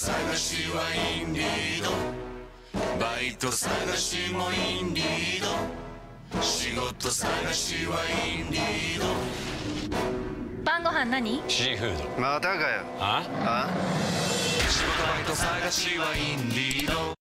探しはインディード、バイト探しもインディード、仕事探しはインディード。 晩ご飯何？ シーフード。 またかよ。 あ？ 仕事バイト探しはインディード。